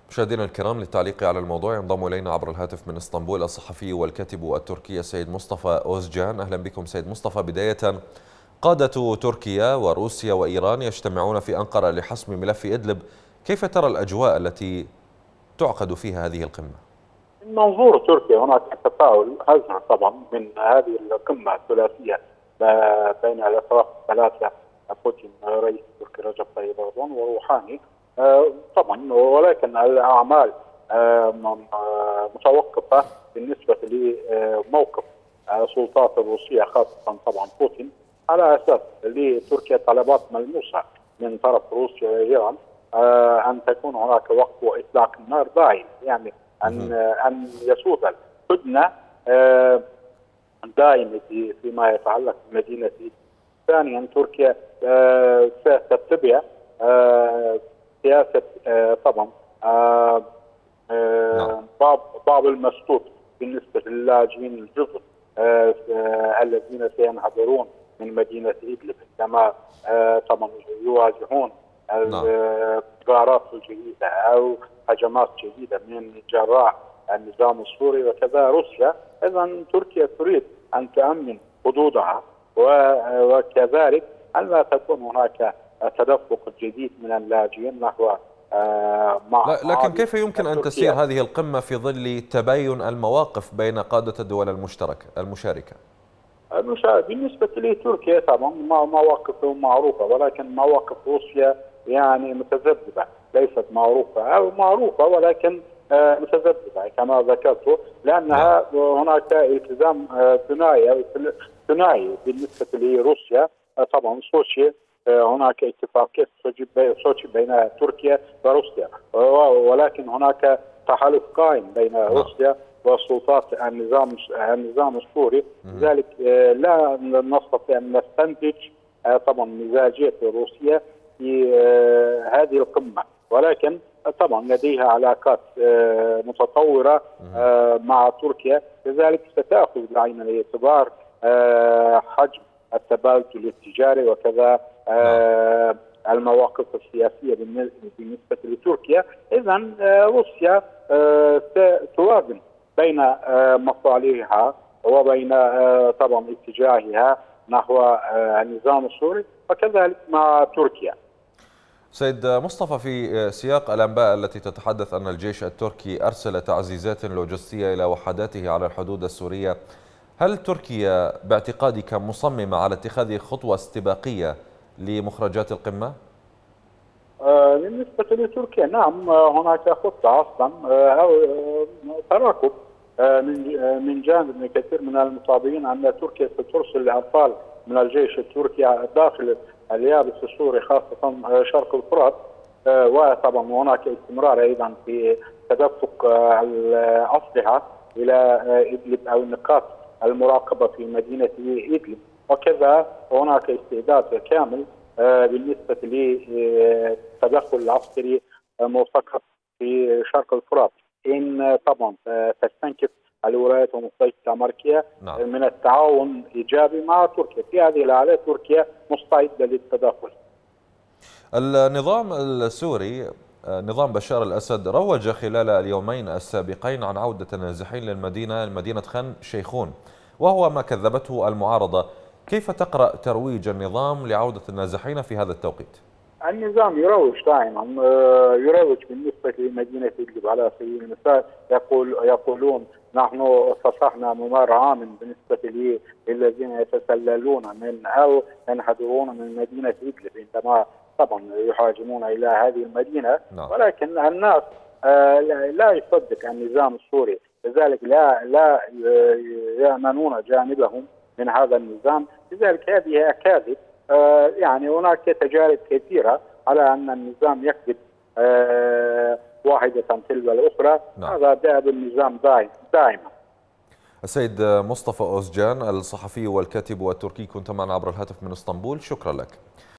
مشاهدينا الكرام، للتعليق على الموضوع ينضم إلينا عبر الهاتف من اسطنبول الصحفي والكاتب التركي السيد مصطفى أوزجان. أهلا بكم سيد مصطفى. بداية، قادة تركيا وروسيا وإيران يجتمعون في أنقرة لحسم ملف إدلب، كيف ترى الأجواء التي تعقد فيها هذه القمة؟ من منظور تركيا هناك تفاؤل أزهر طبعا من هذه القمة الثلاثية بين الأطراف الثلاثة، بوتين رئيس تركيا رجب طيب أردوغان وروحاني. طبعا ولكن الأعمال متوقفة بالنسبة لموقف السلطات الروسية، خاصة طبعا بوتين، على أساس لتركيا طلبات ملموسة من طرف روسيا وإيران، أن تكون هناك وقف وإطلاق النار دائم، يعني أن يسود الهدنة دائما فيما يتعلق بمدينة. ثانيا، تركيا ستتبع سياسة طبعا باب المسدود بالنسبة للاجئين الجزر الذين سينحدرون من مدينة إدلب، عندما طبعا يواجهون غارات جديدة أو هجمات جديدة من جراء النظام السوري وكذا روسيا. إذن تركيا تريد أن تأمن حدودها، وكذلك أن لا تكون هناك تدفق جديد من اللاجئين نحو لكن كيف يمكن أن تسير هذه القمة في ظل تباين المواقف بين قادة الدول المشاركة؟ بالنسبة لتركيا طبعا مواقفه معروفة، ولكن مواقف روسيا يعني متذبذبة، ليست معروفة أو معروفة ولكن متذبذبة كما ذكرت، لأنها هناك التزام ثنائي بالنسبة لروسيا. طبعا سوتشي، هناك اتفاقية سوتشي بين تركيا وروسيا، ولكن هناك تحالف قائم بين روسيا وسلطات النظام السوري، لذلك لا نستطيع أن نستنتج طبعا مزاجية روسيا في هذه القمة، ولكن طبعا لديها علاقات متطورة مع تركيا، لذلك ستأخذ بعين الاعتبار حجم التبادل التجاري وكذا المواقف السياسية بالنسبة لتركيا. إذن روسيا ستوازن بين مصالحها وبين طبعا اتجاهها نحو النظام السوري، وكذلك مع تركيا. سيد مصطفى، في سياق الأنباء التي تتحدث أن الجيش التركي أرسل تعزيزات لوجستية إلى وحداته على الحدود السورية، هل تركيا باعتقادك مصممة على اتخاذ خطوة استباقية لمخرجات القمة؟ بالنسبة لتركيا نعم، هناك خطة أصلا أو تراكب من جانب كثير من المطالبين أن تركيا سترسل أبطال من الجيش التركي داخل اليابس السوري، خاصة شرق الفرات، وطبعا هناك استمرار أيضا في تدفق الأسلحة إلى إدلب أو نقاط المراقبة في مدينة إدلب، وكذا هناك استعداد كامل بالنسبة للتدخل العسكري فقط في شرق الفرات، إن طبعا تستنكف الولايات المتحدة الأمريكية من التعاون الإيجابي مع تركيا. في هذه الحالة تركيا مستعدة للتدخل. النظام السوري، نظام بشار الأسد، روج خلال اليومين السابقين عن عودة النازحين لمدينة خان شيخون، وهو ما كذبته المعارضة. كيف تقرأ ترويج النظام لعودة النازحين في هذا التوقيت؟ النظام يروج دائما، يروج بالنسبة لمدينة إدلب على سبيل المثال، يقولون نحن فتحنا ممر آمن بالنسبة للذين يتسللون من أو ينحدرون من مدينة إدلب عندما طبعا يهاجمون إلى هذه المدينة. ولكن الناس لا يصدق النظام السوري، لذلك لا يأمنون جانبهم من هذا النظام، لذلك هذه أكاذيب. يعني هناك تجارب كثيرة على أن النظام يكذب واحدة تلو الأخرى. هذا دأب النظام دائما. السيد مصطفى أوزجان الصحفي والكاتب التركي، كنت معنا عبر الهاتف من اسطنبول، شكرا لك.